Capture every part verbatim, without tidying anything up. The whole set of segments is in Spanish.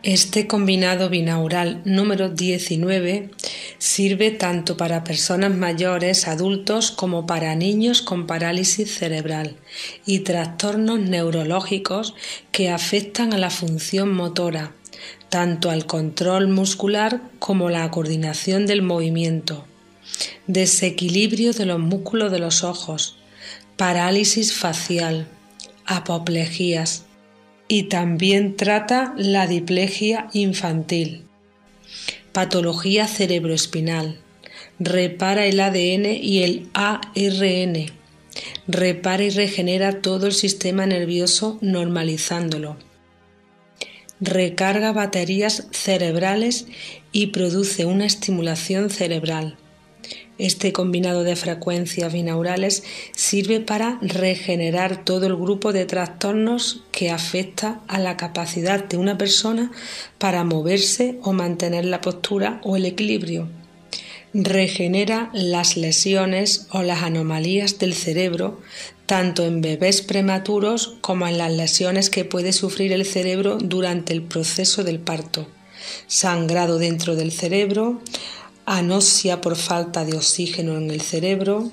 Este combinado binaural número diecinueve sirve tanto para personas mayores, adultos, como para niños con parálisis cerebral y trastornos neurológicos que afectan a la función motora, tanto al control muscular como la coordinación del movimiento, desequilibrio de los músculos de los ojos, parálisis facial, apoplejías, y también trata la diplegia infantil, patología cerebroespinal, repara el A D N y el A R N, repara y regenera todo el sistema nervioso normalizándolo, recarga baterías cerebrales y produce una estimulación cerebral. Este combinado de frecuencias binaurales sirve para regenerar todo el grupo de trastornos que afecta a la capacidad de una persona para moverse o mantener la postura o el equilibrio. Regenera las lesiones o las anomalías del cerebro, tanto en bebés prematuros como en las lesiones que puede sufrir el cerebro durante el proceso del parto, sangrado dentro del cerebro, anoxia por falta de oxígeno en el cerebro,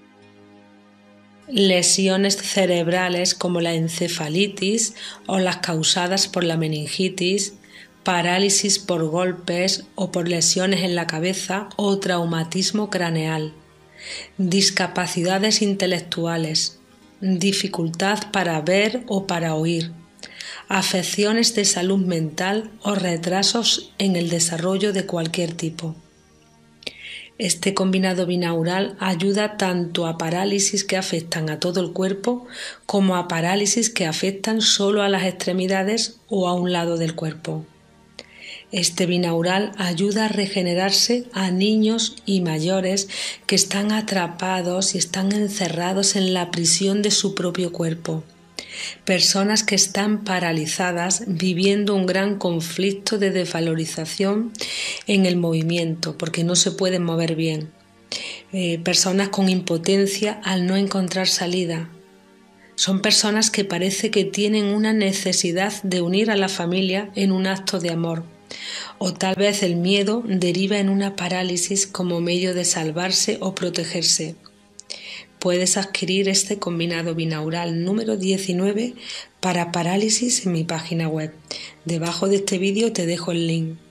lesiones cerebrales como la encefalitis o las causadas por la meningitis, parálisis por golpes o por lesiones en la cabeza o traumatismo craneal, discapacidades intelectuales, dificultad para ver o para oír, afecciones de salud mental o retrasos en el desarrollo de cualquier tipo. Este combinado binaural ayuda tanto a parálisis que afectan a todo el cuerpo como a parálisis que afectan solo a las extremidades o a un lado del cuerpo. Este binaural ayuda a regenerarse a niños y mayores que están atrapados y están encerrados en la prisión de su propio cuerpo. Personas que están paralizadas viviendo un gran conflicto de desvalorización en el movimiento porque no se pueden mover bien. Eh, personas con impotencia al no encontrar salida. Son personas que parece que tienen una necesidad de unir a la familia en un acto de amor. O tal vez el miedo deriva en una parálisis como medio de salvarse o protegerse. Puedes adquirir este combinado binaural número diecinueve para parálisis en mi página web. Debajo de este vídeo te dejo el link.